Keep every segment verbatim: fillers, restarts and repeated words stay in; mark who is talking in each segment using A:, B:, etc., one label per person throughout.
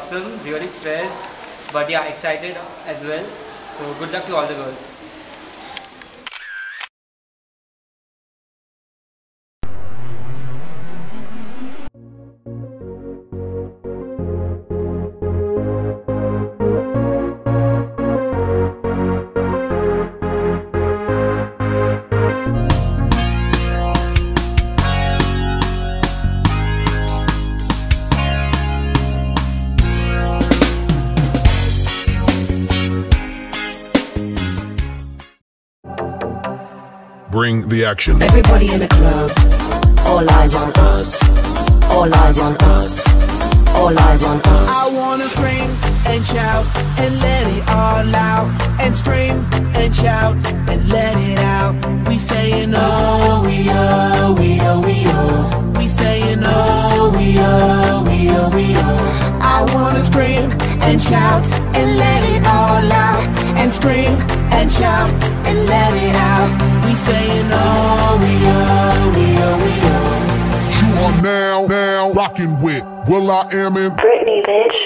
A: awesome, really stressed, but yeah, excited as well. So good luck to all the girls.
B: Bring the action.
C: Everybody in the club, all eyes on us, all eyes on us, all eyes on us.
D: I wanna scream and shout and let it all out, and scream and shout and let it out. We saying oh, we oh, we oh, we oh. We saying oh, we oh, we oh, we oh. I wanna scream and shout and let it all out, and scream and shout and let it out. We saying oh, we oh, we oh, we oh.
B: You are now, now rocking with Will I Am in
E: Britney, bitch.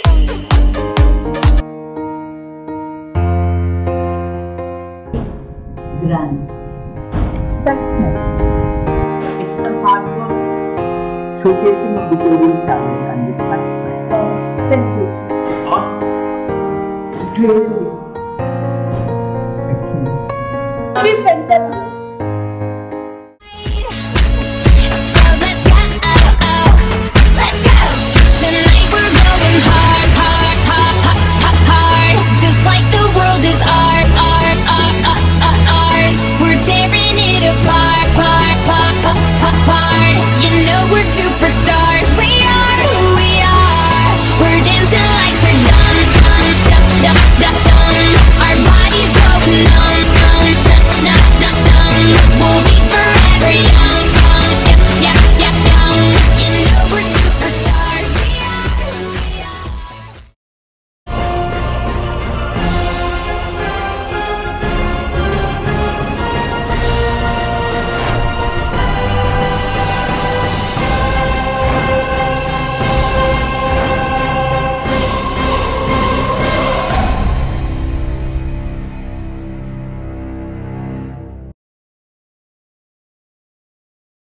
F: Grand excitement. It's the hard work, showcasing of the children's talent, and with such pride, celebration, awesome, incredible, excellent. We sent them